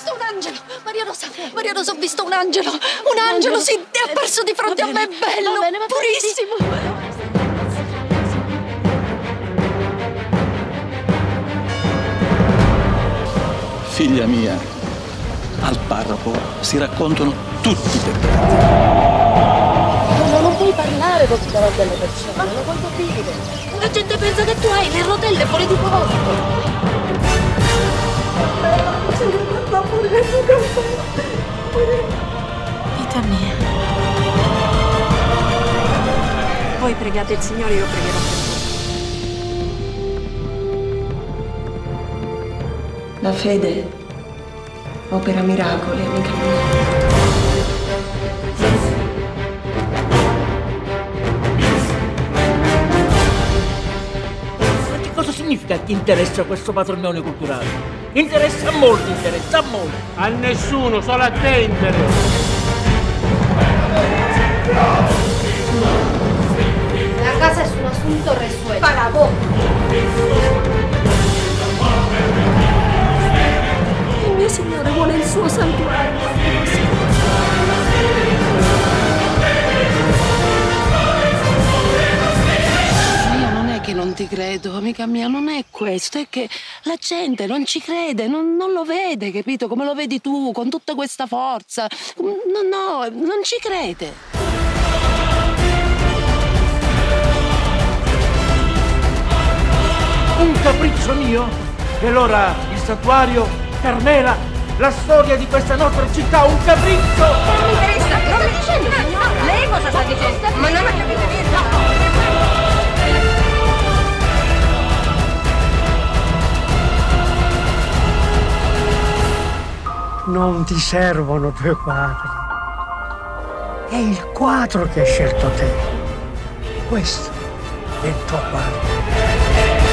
visto un angelo! Maria Rosa, ho visto un angelo! Un angelo, sì, è apparso di fronte a me, bello, purissimo! Figlia mia, al parroco si raccontano tutti i peccati. Non puoi parlare così davanti alle persone, non lo puoi capire. La gente pensa che tu hai le rotelle fuori di posto. Vita mia. Voi pregate il Signore, io pregherò per voi. La fede opera miracoli, amica mia. Cosa significa che interessa questo patrimonio culturale? Interessa a molti, interessa a molti. A nessuno, solo a te interessa. La casa es un asunto resuelto. Para vos. Il mio Signore vuole il suo santuario. Che non ti credo, amica mia, non è questo, è che la gente non ci crede, non lo vede, capito? Come lo vedi tu, con tutta questa forza. No, non ci crede. Un capriccio mio? E allora il santuario, Carmela, la storia di questa nostra città, un capriccio! Non mi interessa, non mi dicendo, signora. Lei cosa sta dicendo? Ma non la capite niente, no. Non ti servono 2 quadri. È il quadro che hai scelto te. Questo è il tuo quadro.